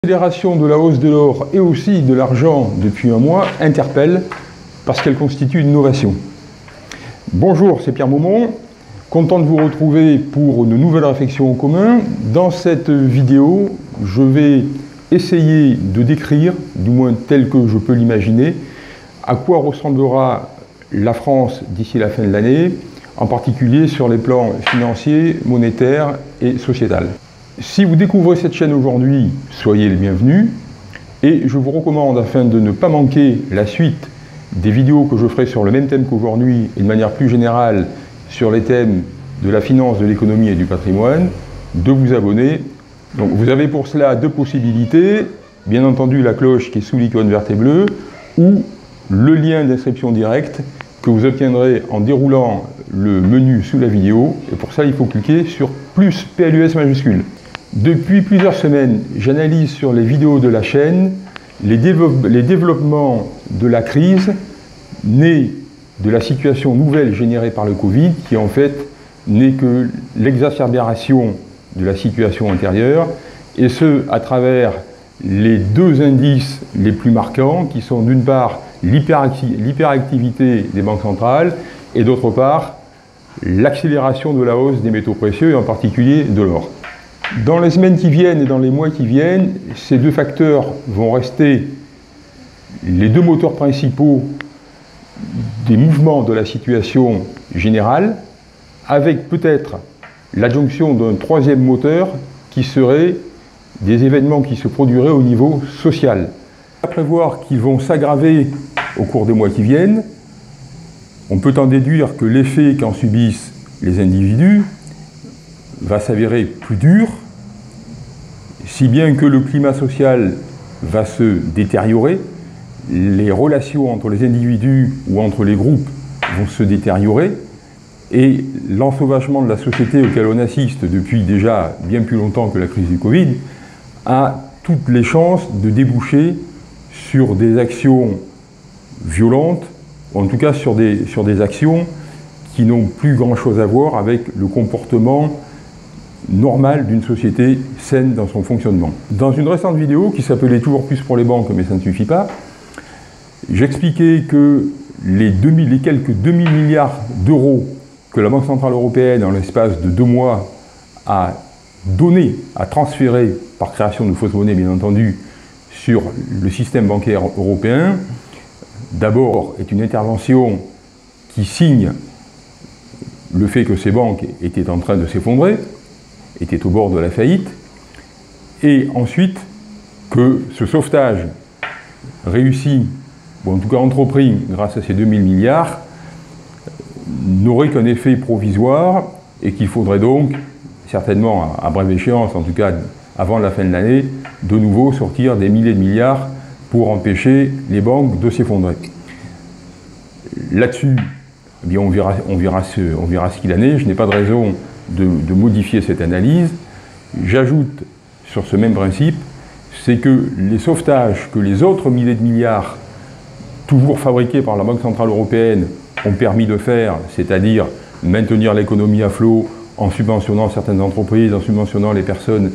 L'accélération de la hausse de l'or et aussi de l'argent depuis un mois interpelle parce qu'elle constitue une innovation. Bonjour, c'est Pierre Maumont, content de vous retrouver pour une nouvelle réflexion en commun. Dans cette vidéo, je vais essayer de décrire, du moins tel que je peux l'imaginer, à quoi ressemblera la France d'ici la fin de l'année, en particulier sur les plans financiers, monétaires et sociétal. Si vous découvrez cette chaîne aujourd'hui, soyez les bienvenus et je vous recommande, afin de ne pas manquer la suite des vidéos que je ferai sur le même thème qu'aujourd'hui et de manière plus générale sur les thèmes de la finance, de l'économie et du patrimoine, de vous abonner. Donc vous avez pour cela deux possibilités, bien entendu la cloche qui est sous l'icône verte et bleue ou le lien d'inscription directe que vous obtiendrez en déroulant le menu sous la vidéo, et pour ça il faut cliquer sur plus PLUS majuscule. Depuis plusieurs semaines, j'analyse sur les vidéos de la chaîne les développements de la crise née de la situation nouvelle générée par le Covid, qui en fait n'est que l'exacerbation de la situation antérieure, et ce à travers les deux indices les plus marquants, qui sont d'une part l'hyperactivité des banques centrales, et d'autre part l'accélération de la hausse des métaux précieux, et en particulier de l'or. Dans les semaines qui viennent et dans les mois qui viennent, ces deux facteurs vont rester les deux moteurs principaux des mouvements de la situation générale, avec peut-être l'adjonction d'un troisième moteur qui serait des événements qui se produiraient au niveau social. À prévoir qu'ils vont s'aggraver au cours des mois qui viennent, on peut en déduire que l'effet qu'en subissent les individus va s'avérer plus dur, si bien que le climat social va se détériorer, les relations entre les individus ou entre les groupes vont se détériorer, et l'ensauvagement de la société auquel on assiste depuis déjà bien plus longtemps que la crise du Covid a toutes les chances de déboucher sur des actions violentes, ou en tout cas sur des actions qui n'ont plus grand-chose à voir avec le comportement normal d'une société saine dans son fonctionnement. Dans une récente vidéo qui s'appelait Toujours plus pour les banques, mais ça ne suffit pas, j'expliquais que les quelques 2000 milliards d'euros que la Banque Centrale Européenne, en l'espace de 2 mois, a donné, a transféré, par création de fausses monnaies bien entendu, sur le système bancaire européen, d'abord est une intervention qui signe le fait que ces banques étaient en train de s'effondrer, étaient au bord de la faillite, et ensuite que ce sauvetage réussi, ou en tout cas entrepris grâce à ces 2000 milliards, n'aurait qu'un effet provisoire et qu'il faudrait donc, certainement à brève échéance, en tout cas avant la fin de l'année, de nouveau sortir des milliers de milliards pour empêcher les banques de s'effondrer. Là-dessus, eh bien on verra ce qu'il en est. Je n'ai pas de raison de modifier cette analyse. J'ajoute sur ce même principe, c'est que les sauvetages que les autres milliers de milliards, toujours fabriqués par la Banque Centrale Européenne, ont permis de faire, c'est-à-dire maintenir l'économie à flot en subventionnant certaines entreprises, en subventionnant les personnes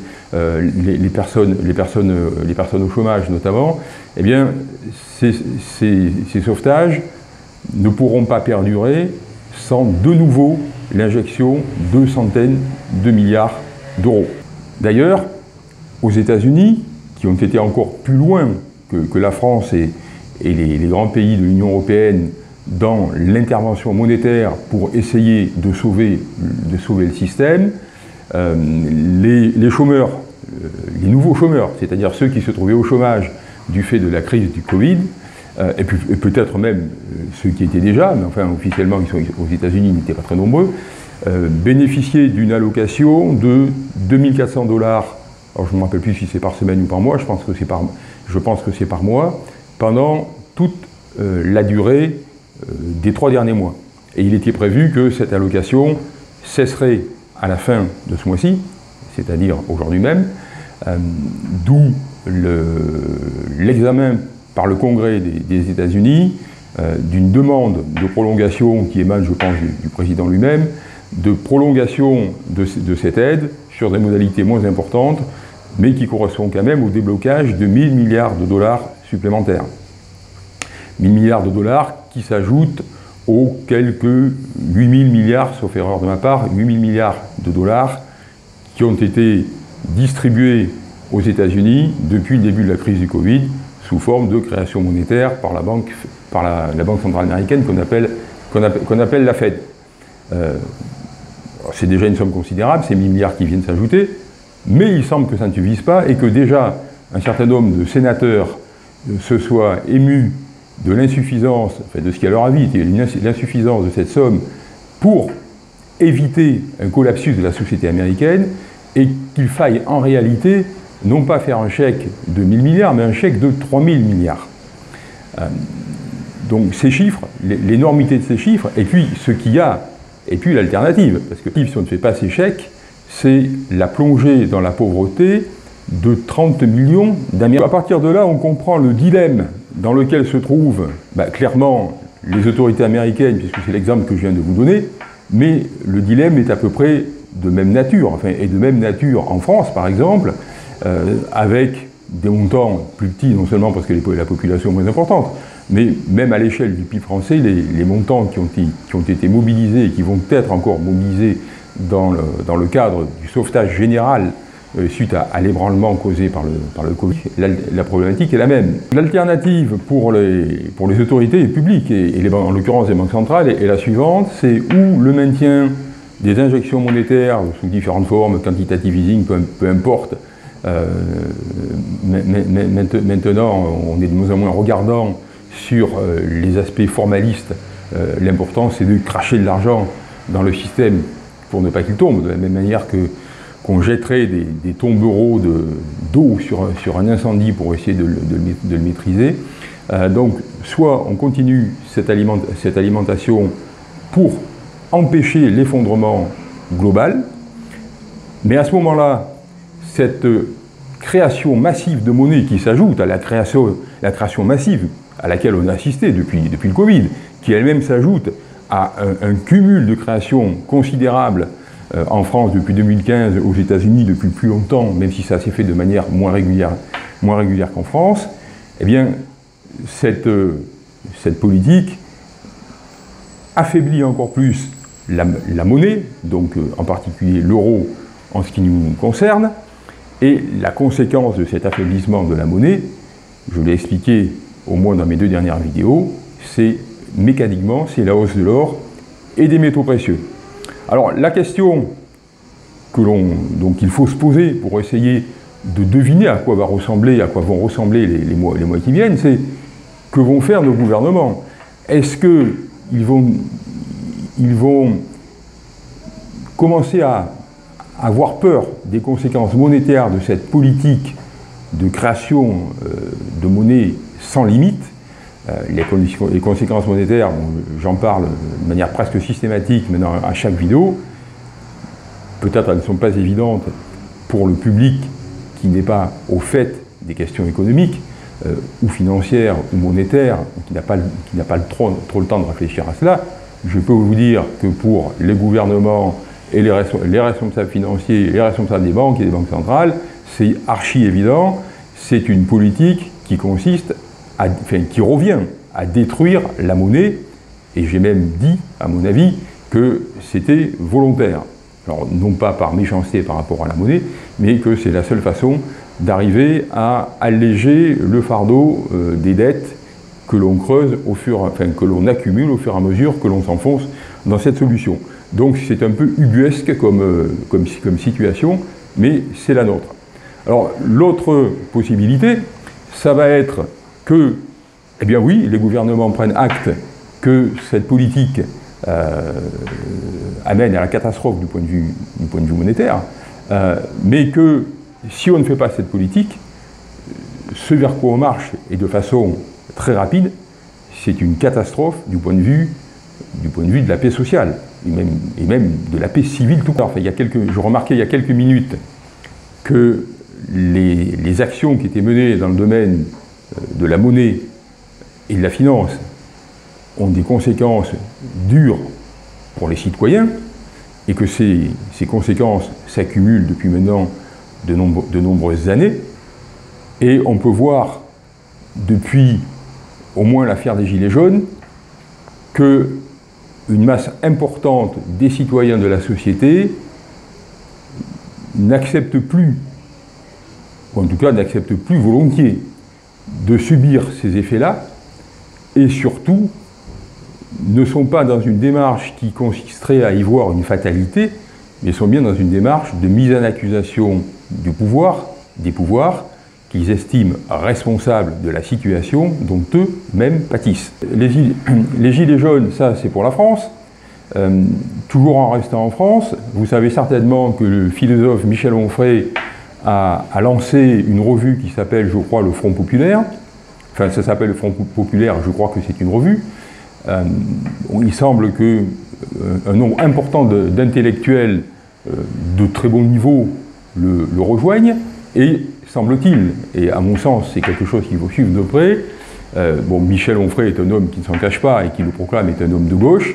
au chômage notamment, eh bien, ces sauvetages ne pourront pas perdurer sans de nouveau l'injection de centaines de milliards d'euros. D'ailleurs, aux États-Unis, qui ont été encore plus loin que la France et les grands pays de l'Union européenne dans l'intervention monétaire pour essayer de sauver le système, les chômeurs, les nouveaux chômeurs, c'est-à-dire ceux qui se trouvaient au chômage du fait de la crise du Covid, et peut-être même ceux qui étaient déjà, mais enfin officiellement ils sont aux États-Unis, ils n'étaient pas très nombreux, bénéficiaient d'une allocation de 2400 $, alors je ne me rappelle plus si c'est par semaine ou par mois, je pense que c'est par mois, pendant toute la durée des 3 derniers mois. Et il était prévu que cette allocation cesserait à la fin de ce mois-ci, c'est-à-dire aujourd'hui même, d'où l'examen par le Congrès des États-Unis d'une demande de prolongation qui émane, je pense, du président lui-même, de prolongation de cette aide sur des modalités moins importantes, mais qui correspond quand même au déblocage de 1000 milliards de dollars supplémentaires. 1000 milliards de dollars qui s'ajoutent aux quelques 8000 milliards, sauf erreur de ma part, 8000 milliards de dollars qui ont été distribués aux États-Unis depuis le début de la crise du Covid sous forme de création monétaire par la Banque centrale américaine qu'on appelle la Fed. C'est déjà une somme considérable, ces 1000 milliards qui viennent s'ajouter, mais il semble que ça ne suffise pas et que déjà un certain nombre de sénateurs se soient émus de l'insuffisance, enfin de ce qui à leur avis était l'insuffisance de cette somme pour éviter un collapsus de la société américaine et qu'il faille en réalité non pas faire un chèque de 1000 milliards, mais un chèque de 3000 milliards. Donc ces chiffres, l'énormité de ces chiffres, et puis ce qu'il y a, et puis l'alternative, parce que si on ne fait pas ces chèques, c'est la plongée dans la pauvreté de 30 millions d'Américains. À partir de là, on comprend le dilemme dans lequel se trouvent clairement les autorités américaines, puisque c'est l'exemple que je viens de vous donner, mais le dilemme est à peu près de même nature, enfin, et de même nature en France, par exemple, avec des montants plus petits, non seulement parce que la population est moins importante, mais même à l'échelle du PIB français, les montants qui ont été mobilisés et qui vont être encore mobilisés dans le cadre du sauvetage général suite à l'ébranlement causé par le Covid, la problématique est la même. L'alternative pour les autorités publiques, et en l'occurrence les banques centrales, est la suivante, c'est ou le maintien des injections monétaires sous différentes formes, quantitative easing, peu importe. Maintenant, on est de moins en moins regardant sur les aspects formalistes. L'important, c'est de cracher de l'argent dans le système pour ne pas qu'il tombe, de la même manière qu'on jetterait des tombereaux d'eau sur un incendie pour essayer de le maîtriser. Donc, soit on continue cette alimentation pour empêcher l'effondrement global, mais à ce moment-là, cette création massive de monnaie qui s'ajoute à la création massive à laquelle on a assisté depuis le Covid, qui elle-même s'ajoute à un cumul de création considérable en France depuis 2015, aux États-Unis depuis plus longtemps, même si ça s'est fait de manière moins régulière qu'en France, eh bien, cette politique affaiblit encore plus la monnaie, donc en particulier l'euro en ce qui nous concerne, et la conséquence de cet affaiblissement de la monnaie, je l'ai expliqué au moins dans mes 2 dernières vidéos, c'est mécaniquement, c'est la hausse de l'or et des métaux précieux. Alors la question donc il faut se poser pour essayer de deviner à quoi vont ressembler les mois qui viennent, c'est que vont faire nos gouvernements. Est-ce qu'ils vont commencer à avoir peur des conséquences monétaires de cette politique de création de monnaie sans limite? Les conséquences monétaires, j'en parle de manière presque systématique maintenant à chaque vidéo. Peut-être elles ne sont pas évidentes pour le public qui n'est pas au fait des questions économiques, ou financières, ou monétaires, qui n'a pas trop le temps de réfléchir à cela. Je peux vous dire que pour les gouvernements et les responsables financiers, les responsables des banques et des banques centrales, c'est archi évident, c'est une politique qui qui revient à détruire la monnaie, et j'ai même dit, à mon avis, que c'était volontaire. Alors, non pas par méchanceté par rapport à la monnaie, mais que c'est la seule façon d'arriver à alléger le fardeau des dettes que l'on creuse que l'on accumule au fur et à mesure que l'on s'enfonce dans cette solution. Donc c'est un peu ubuesque comme situation, mais c'est la nôtre. Alors l'autre possibilité, ça va être que, eh bien oui, les gouvernements prennent acte que cette politique amène à la catastrophe du point de vue monétaire, mais que si on ne fait pas cette politique, ce vers quoi on marche, et de façon très rapide, c'est une catastrophe du point de vue de la paix sociale, et même de la paix civile tout court. Enfin, je remarquais il y a quelques minutes que les actions qui étaient menées dans le domaine de la monnaie et de la finance ont des conséquences dures pour les citoyens, et que ces conséquences s'accumulent depuis maintenant de nombreuses années. Et on peut voir, depuis au moins l'affaire des Gilets jaunes, qu'une masse importante des citoyens de la société n'accepte plus, ou en tout cas n'accepte plus volontiers, de subir ces effets-là, et surtout ne sont pas dans une démarche qui consisterait à y voir une fatalité, mais sont bien dans une démarche de mise en accusation du pouvoir, des pouvoirs, qu'ils estiment responsables de la situation dont eux-mêmes pâtissent. Les Gilets jaunes, ça c'est pour la France. Toujours en restant en France, vous savez certainement que le philosophe Michel Onfray a lancé une revue qui s'appelle, je crois, le Front Populaire. Enfin, ça s'appelle le Front Populaire, je crois que c'est une revue. Il semble qu'un nombre important d'intellectuels de très bon niveau le rejoignent, et semble-t-il, et à mon sens c'est quelque chose qu'il faut suivre de près, bon, Michel Onfray est un homme qui ne s'en cache pas et qui le proclame est un homme de gauche,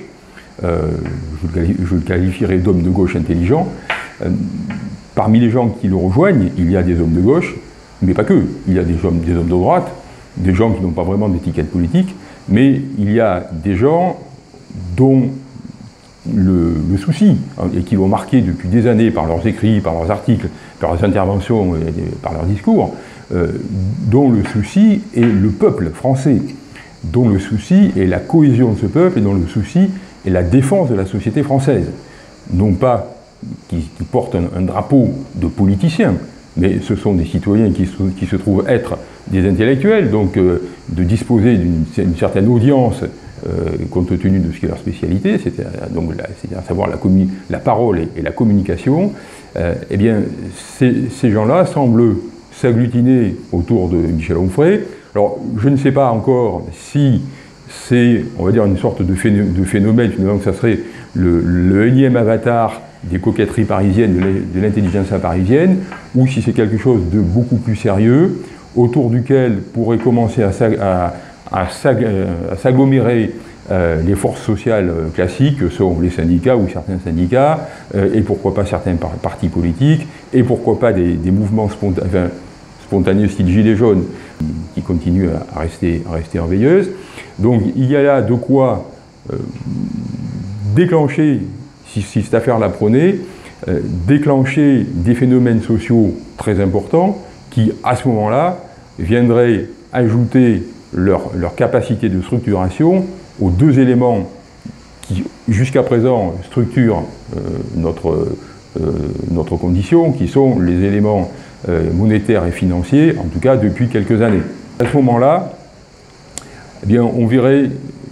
je le qualifierais d'homme de gauche intelligent. Parmi les gens qui le rejoignent, il y a des hommes de gauche, mais pas que, il y a des hommes de droite, des gens qui n'ont pas vraiment d'étiquette politique, mais il y a des gens dont le souci, et qui l'ont marqué depuis des années par leurs écrits, par leurs articles, par leurs interventions et par leurs discours, dont le souci est le peuple français, dont le souci est la cohésion de ce peuple et dont le souci est la défense de la société française. Non pas qui portent un drapeau de politiciens, mais ce sont des citoyens qui se trouvent être des intellectuels, donc de disposer d'une certaine audience compte tenu de ce qui est leur spécialité, c'est-à-dire à savoir la parole et la communication. Eh bien, ces gens-là semblent s'agglutiner autour de Michel Onfray. Alors, je ne sais pas encore si c'est, on va dire, une sorte de phénomène, finalement, que ça serait le énième avatar des coquetteries parisiennes, de l'intelligentsia parisienne, ou si c'est quelque chose de beaucoup plus sérieux, autour duquel pourraient commencer à s'agglomérer les forces sociales classiques, sont les syndicats ou certains syndicats, et pourquoi pas certains partis politiques, et pourquoi pas des mouvements spontanés style Gilets jaunes, qui continuent à rester en veilleuse. Donc il y a là de quoi déclencher, si cette affaire la prenait, déclencher des phénomènes sociaux très importants qui, à ce moment-là, viendraient ajouter leur capacité de structuration aux deux éléments qui, jusqu'à présent, structurent notre condition, qui sont les éléments monétaires et financiers, en tout cas depuis quelques années. À ce moment-là, eh bien, on verrait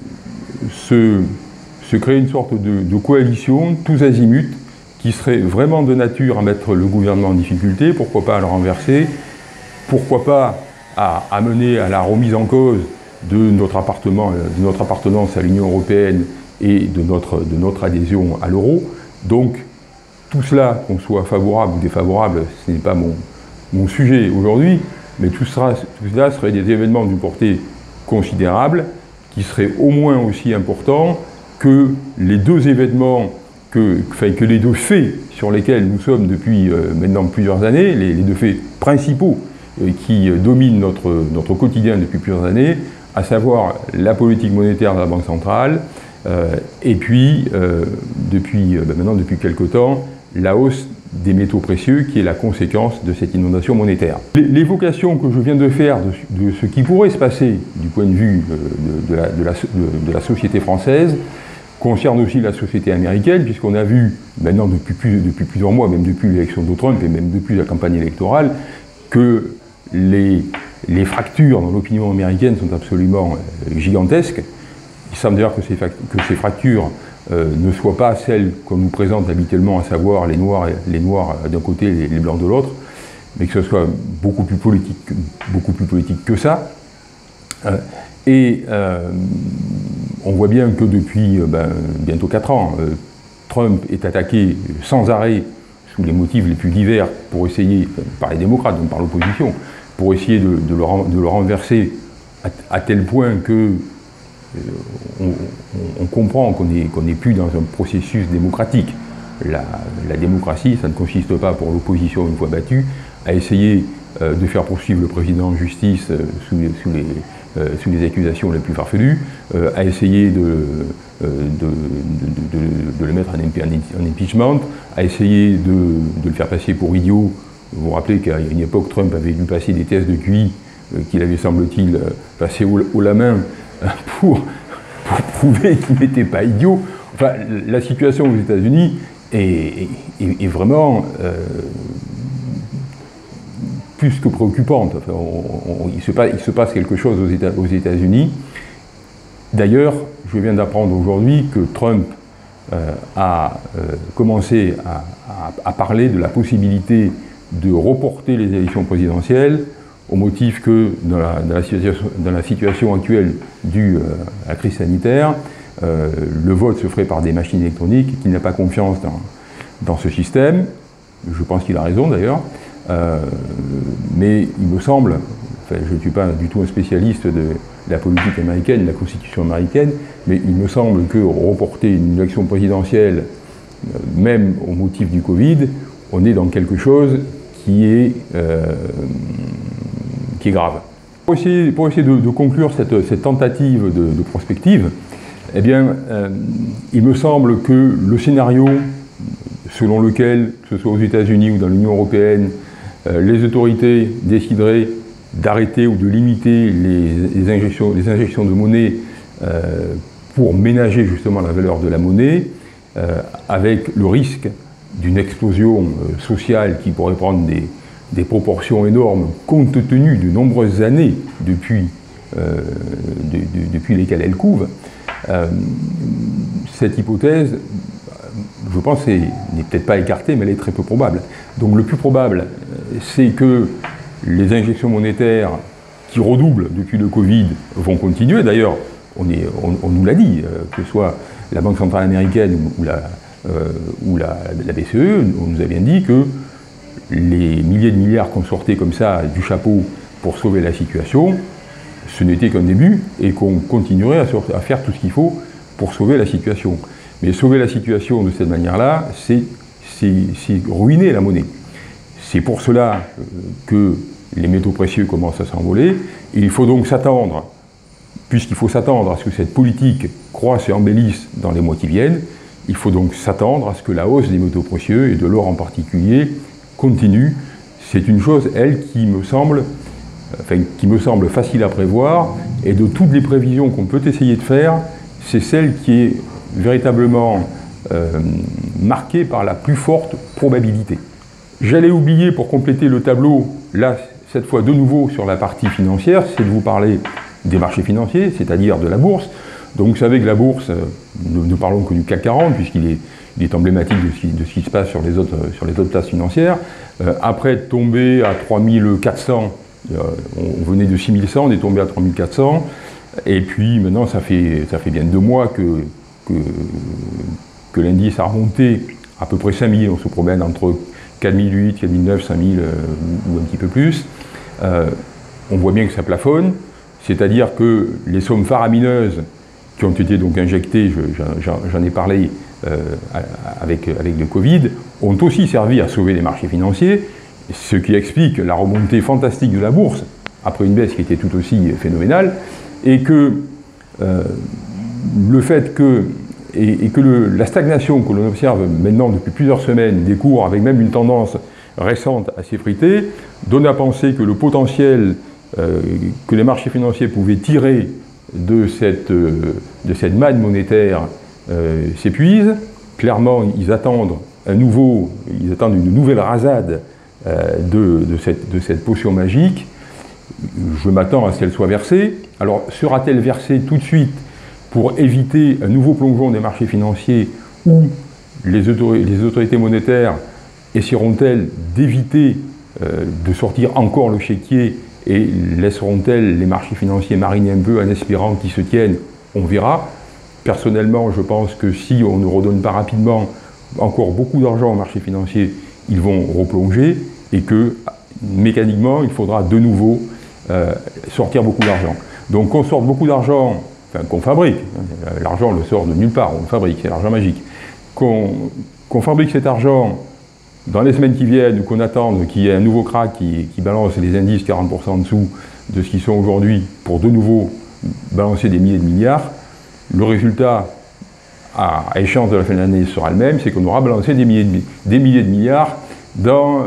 se créer une sorte de coalition, tous azimuts, qui serait vraiment de nature à mettre le gouvernement en difficulté, pourquoi pas à le renverser, pourquoi pas à mener à la remise en cause de notre appartenance à l'Union européenne et de notre adhésion à l'euro. Donc, tout cela, qu'on soit favorable ou défavorable, ce n'est pas mon sujet aujourd'hui, mais tout cela serait des événements d'une portée considérable, qui seraient au moins aussi importants que les deux événements, que les deux faits sur lesquels nous sommes depuis maintenant plusieurs années, les deux faits principaux qui dominent notre quotidien depuis plusieurs années, à savoir la politique monétaire de la Banque centrale, et puis, maintenant depuis quelque temps, la hausse des métaux précieux, qui est la conséquence de cette inondation monétaire. L'évocation que je viens de faire de ce qui pourrait se passer du point de vue de la société française concerne aussi la société américaine, puisqu'on a vu maintenant depuis plusieurs mois, même depuis l'élection de Trump et même depuis la campagne électorale, que les fractures dans l'opinion américaine sont absolument gigantesques. Il semble d'ailleurs que ces fractures ne soient pas celles qu'on nous présente habituellement, à savoir les noirs d'un côté et les blancs de l'autre, mais que ce soit beaucoup plus politique que ça. On voit bien que depuis bientôt 4 ans, Trump est attaqué sans arrêt, sous les motifs les plus divers, pour essayer, par les démocrates, donc par l'opposition, pour essayer de le renverser à tel point que on comprend qu'on n'est plus dans un processus démocratique. La démocratie, ça ne consiste pas pour l'opposition, une fois battue, a essayé de faire poursuivre le président en justice sous les accusations les plus farfelues, a essayé de le mettre en impeachment, a essayé de le faire passer pour idiot. Vous vous rappelez qu'à une époque, Trump avait dû passer des tests de QI qu'il avait, semble-t-il, passé haut la main pour prouver qu'il n'était pas idiot. Enfin, la situation aux États-Unis est vraiment plus que préoccupante. Enfin, il se passe quelque chose aux États-Unis. D'ailleurs, je viens d'apprendre aujourd'hui que Trump a commencé à parler de la possibilité de reporter les élections présidentielles au motif que dans la situation actuelle due à la crise sanitaire, le vote se ferait par des machines électroniques, qu'il n'a pas confiance dans ce système. Je pense qu'il a raison d'ailleurs, mais il me semble, enfin, je ne suis pas du tout un spécialiste de la politique américaine, de la Constitution américaine, mais il me semble que reporter une élection présidentielle, même au motif du Covid, on est dans quelque chose qui est grave. Pour essayer de conclure cette tentative de prospective, eh bien, il me semble que le scénario selon lequel, que ce soit aux États-Unis ou dans l'Union européenne, les autorités décideraient d'arrêter ou de limiter les injections de monnaie pour ménager justement la valeur de la monnaie, avec le risque d'une explosion sociale qui pourrait prendre des proportions énormes compte tenu de nombreuses années depuis lesquelles elle couve. Cette hypothèse, je pense, n'est peut-être pas écartée, mais elle est très peu probable. Donc le plus probable, c'est que les injections monétaires qui redoublent depuis le Covid vont continuer. D'ailleurs, on nous l'a dit, que ce soit la Banque centrale américaine ou la BCE, on nous a bien dit que les milliers de milliards qu'on sortait comme ça du chapeau pour sauver la situation, ce n'était qu'un début et qu'on continuerait à faire tout ce qu'il faut pour sauver la situation. Mais sauver la situation de cette manière-là, c'est ruiner la monnaie. C'est pour cela que les métaux précieux commencent à s'envoler. Il faut donc s'attendre, puisqu'il faut s'attendre à ce que cette politique croisse et embellisse dans les mois qui viennent, il faut donc s'attendre à ce que la hausse des métaux précieux, et de l'or en particulier, continue. C'est une chose, elle, qui me semble facile à prévoir, et de toutes les prévisions qu'on peut essayer de faire, c'est celle qui est véritablement marquée par la plus forte probabilité. J'allais oublier, pour compléter le tableau, là, cette fois de nouveau sur la partie financière, c'est de vous parler des marchés financiers, c'est-à-dire de la bourse. Donc vous savez que la bourse, ne parlons que du CAC 40, puisqu'il est emblématique de ce qui se passe sur les autres places financières. Après être tombé à 3400, on venait de 6100, on est tombé à 3400, et puis maintenant ça fait bien 2 mois que l'indice a remonté à peu près 5000, on se promène entre 4008, 4009, 5000 ou un petit peu plus. On voit bien que ça plafonne, c'est-à-dire que les sommes faramineuses qui ont été donc injectées, j'en ai parlé avec le Covid, ont aussi servi à sauver les marchés financiers, ce qui explique la remontée fantastique de la bourse, après une baisse qui était tout aussi phénoménale, et que le fait que la stagnation que l'on observe maintenant depuis plusieurs semaines, des cours avec même une tendance récente à s'effriter, donne à penser que le potentiel que les marchés financiers pouvaient tirer de cette manne monétaire s'épuise. Clairement, ils attendent une nouvelle rasade de cette potion magique. Je m'attends à ce qu'elle soit versée. Alors, sera-t-elle versée tout de suite pour éviter un nouveau plongeon des marchés financiers, où les autorités monétaires essaieront-elles d'éviter de sortir encore le chéquier et laisseront-elles les marchés financiers mariner un peu en espérant qu'ils se tiennent? On verra. Personnellement, je pense que si on ne redonne pas rapidement encore beaucoup d'argent aux marchés financiers, ils vont replonger, et que mécaniquement, il faudra de nouveau sortir beaucoup d'argent. Donc qu'on sorte beaucoup d'argent, enfin qu'on fabrique, l'argent le sort de nulle part, on le fabrique, c'est l'argent magique, qu'on fabrique cet argent dans les semaines qui viennent, ou qu'on attende qu'il y ait un nouveau crack qui balance les indices 40% en dessous de ce qu'ils sont aujourd'hui, pour de nouveau balancer des milliers de milliards, le résultat à échéance de la fin de l'année sera le même, c'est qu'on aura balancé des milliers de milliards dans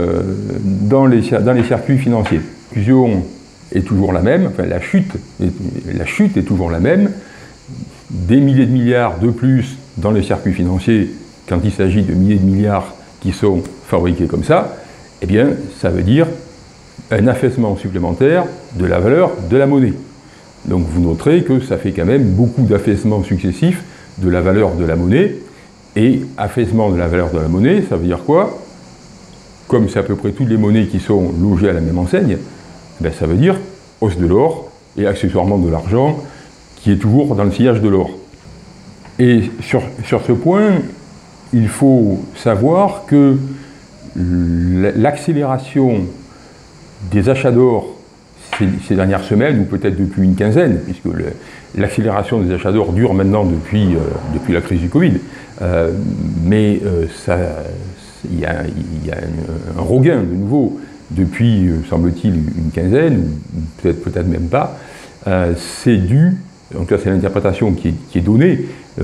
les circuits financiers. La fusion est toujours la même, enfin la chute est toujours la même, des milliers de milliards de plus dans les circuits financiers quand il s'agit de milliers de milliards qui sont fabriqués comme ça, eh bien ça veut dire un affaissement supplémentaire de la valeur de la monnaie. Donc vous noterez que ça fait quand même beaucoup d'affaissements successifs de la valeur de la monnaie, et affaissement de la valeur de la monnaie, ça veut dire quoi? Comme c'est à peu près toutes les monnaies qui sont logées à la même enseigne, ben ça veut dire hausse de l'or, et accessoirement de l'argent, qui est toujours dans le sillage de l'or. Et sur ce point, il faut savoir que l'accélération des achats d'or ces dernières semaines, ou peut-être depuis une quinzaine, puisque l'accélération des achats d'or dure maintenant depuis la crise du Covid, mais il y a un regain de nouveau depuis, semble-t-il, une quinzaine, ou peut-être même pas. C'est dû, en tout cas c'est l'interprétation qui est donnée,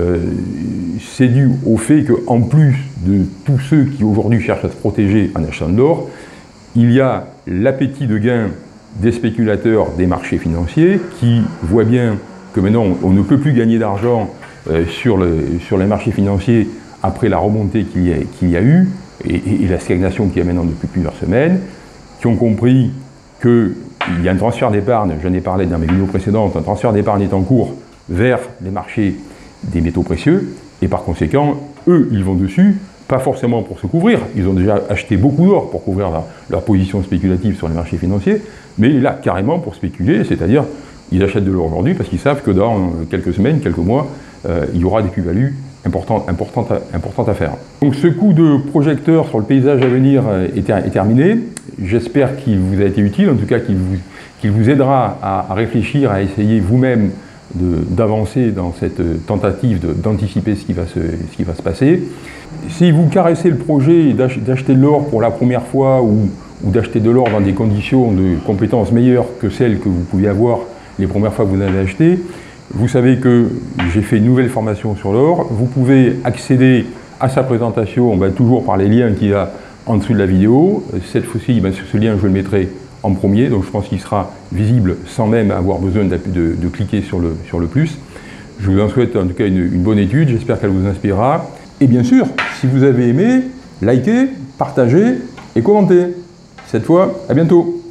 c'est dû au fait qu'en plus de tous ceux qui aujourd'hui cherchent à se protéger en achetant de l'or, il y a l'appétit de gain des spéculateurs des marchés financiers qui voient bien que maintenant on ne peut plus gagner d'argent sur les marchés financiers après la remontée qu'il y a eu et la stagnation qu'il y a maintenant depuis plusieurs semaines, qui ont compris qu'il y a un transfert d'épargne, j'en ai parlé dans mes vidéos précédentes, un transfert d'épargne est en cours vers les marchés des métaux précieux, et par conséquent, eux, ils vont dessus, pas forcément pour se couvrir, ils ont déjà acheté beaucoup d'or pour couvrir leur position spéculative sur les marchés financiers, mais là, carrément pour spéculer, c'est-à-dire, ils achètent de l'or aujourd'hui parce qu'ils savent que dans quelques semaines, quelques mois, il y aura des plus-values importantes à faire. Donc ce coup de projecteur sur le paysage à venir est terminé. J'espère qu'il vous a été utile, en tout cas qu'il vous aidera à réfléchir, à essayer vous-même d'avancer dans cette tentative d'anticiper ce qui va se passer. Si vous caressez le projet d'acheter de l'or pour la première fois ou d'acheter de l'or dans des conditions de compétences meilleures que celles que vous pouviez avoir les premières fois que vous l'avez acheté, vous savez que j'ai fait une nouvelle formation sur l'or. Vous pouvez accéder à sa présentation toujours par les liens qu'il y a en dessous de la vidéo. Cette fois-ci, ce lien, je le mettrai en premier, donc je pense qu'il sera visible sans même avoir besoin de cliquer sur le plus. Je vous en souhaite en tout cas une bonne étude, j'espère qu'elle vous inspirera. Et bien sûr, si vous avez aimé, likez, partagez et commentez. Cette fois, à bientôt.